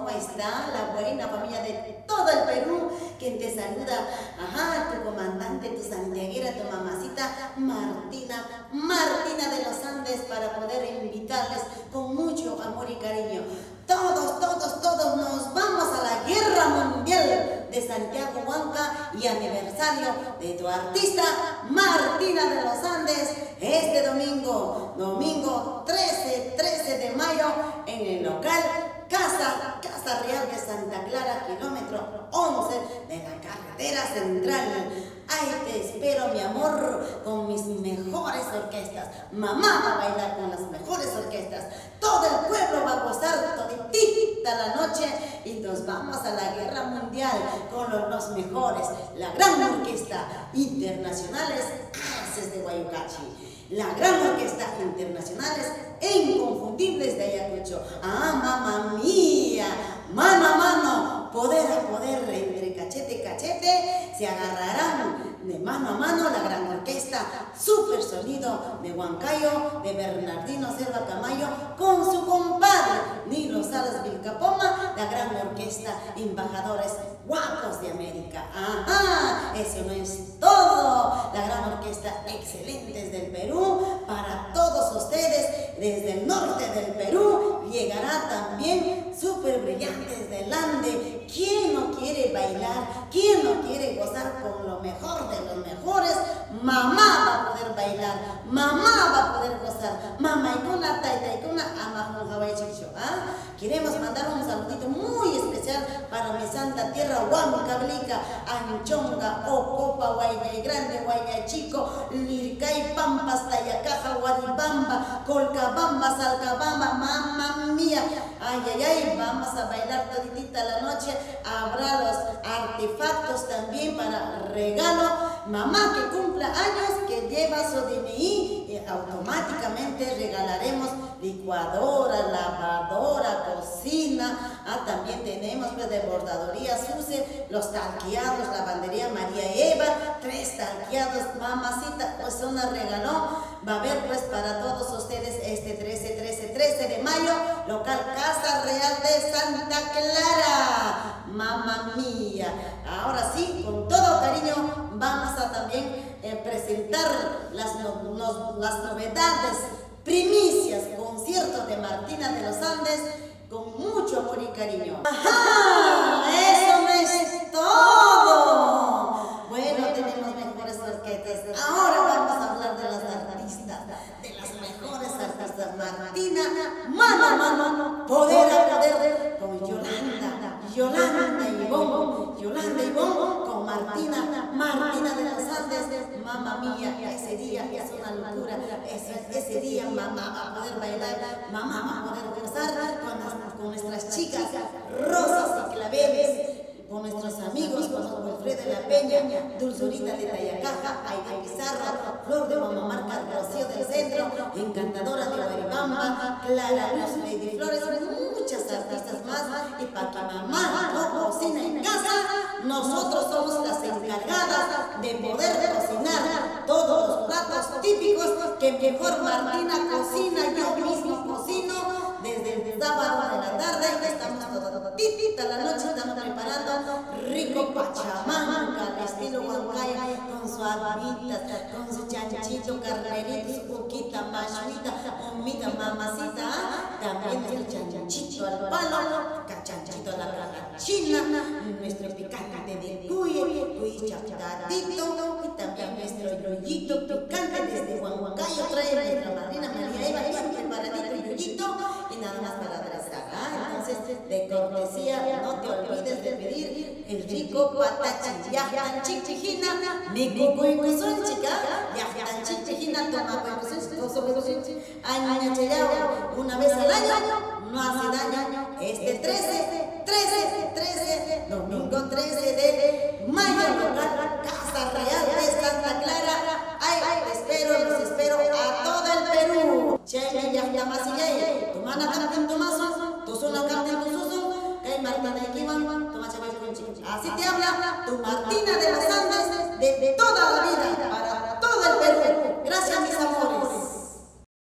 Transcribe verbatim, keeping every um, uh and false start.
¿cómo está la buena familia de todo el Perú? Quien te saluda, ajá, tu comandante, tu santiaguera, tu mamacita Martina, Martina de los Andes, para poder invitarles con mucho amor y cariño. Todos, todos, todos nos vamos a la Guerra Mundial de Santiago Huanca y aniversario de tu artista Martina de los Andes este domingo, domingo trece, trece de mayo en el local Casa, Casa Real de Santa Clara, kilómetro once de la carretera central. Ay, te espero, mi amor, con mis mejores orquestas. Mamá va a bailar con las mejores orquestas. Todo el pueblo va a gozar toditita la noche y nos vamos a la Guerra Mundial con los, los mejores. La gran orquesta internacionales Haces de Guayucachi. La gran orquesta internacionales e inconfundibles de Ayacucho. Ah, mamá mía, mano a mano, poder a poder, entre cachete y cachete, se agarrarán de mano a mano la gran orquesta Super Sonido de Huancayo, de Bernardino Selva Camayo, con su compadre Nilo Salas Vilcapoma, la gran orquesta Embajadores Guapos de América. Ajá, eso no es todo. La gran orquesta Excelentes del Perú, para todos ustedes, desde el norte del Perú, llegará también Super Brillantes del Ande. ¿Quién no quiere bailar? ¿Quién no quiere gozar con lo mejor de los mejores? Mamá va a poder bailar, mamá va a poder gozar. Mamá y con la taita y con la ama con Hawaii Chicho. ¿Ah? Queremos mandar un saludito muy especial para mi santa tierra Huancablica, Anchonga, Ocopa, Guaygay Grande, Guaygay Chico, Liricay, Pampas, Tayacaja, Guaribamba, Colcabamba, Salcabamba, mamá mía. Ay, ay, ay, vamos a bailar toditita la noche. Habrá los artefactos también para regalo. Mamá que cumpla años, que lleva su D N I, y automáticamente regalaremos licuadora, lavadora, cocina. Ah, también tenemos pues, de bordadoría Suce, los talqueados, lavandería María Eva, tres talqueados, mamacita, pues una regaló. Va a haber pues para todos ustedes este trece, trece, trece de mayo, local Casa Real de Santa Clara. Mamá mía. Ahora sí, con todo cariño, vamos a también eh, presentar las, no, no, las novedades, primicias, conciertos de Martina de los Andes, con mucho amor y cariño. ¡Ajá! ¡Eso no es todo! Bueno, tenemos mejores orquestas. Ahora vamos a hablar de las artistas, de las mejores artistas. Martina, mano a mano, poder a poder, con Yolanda, Yolanda Ivonne, Yolanda Ivonne, con Martina, Martina de los Andes. Mamá mía, ese día es una locura. Ese, ese día mamá va a poder bailar, mamá va a poder gozar con, las, con nuestras chicas Rosas y Claveles, con nuestros amigos, con Wilfredo de la Peña, Dulzurita de Tayacaja, Aide Pizarro, Flor de Mamá Marca, Rocío del Centro, Encantadora de Guaribamba, Clara Luz, Lady Flores, muchas artistas más. Y para que mamá no cocina en casa, nosotros somos las encargadas de poder cocinar todos los platos típicos que mejor Martina cocina, yo mismo cocino. Desde el sábado de la tarde estamos toditita la noche, estamos preparando rico pachamanca al estilo huancayo, con su habitas, con su chanchito, carnerito, su coquita, machuita, humita, mamacita. También nuestro chanchito al palo, chanchito a la caja china, nuestro picante de cuy, cuy chaptadito, y también nuestro yoyito picante desde Huancayo trae nuestra madrina María Eva, bien preparadito yoyito. Y nada más para atrasar. Ah, entonces, de cortesía, no te olvides de pedir el rico patachi. Yahtan chichijina, mi cucuicusun chica, yahtan chichijina, toma cuicusun, año chayao, una vez al año, no hace daño. Este trece, trece, trece, domingo trece de mayo, local Casa Real de Santa Clara. Ay, te espero, los espero a todo el Perú. Chay, yahtan masillay, tu mana canten tu mazo, tu zona canten tu susu, que hay Martina de Kiman, tu macha conchi. Así te habla tu Martina de los Andes de toda la vida, para todo el Perú. Gracias, mis amores.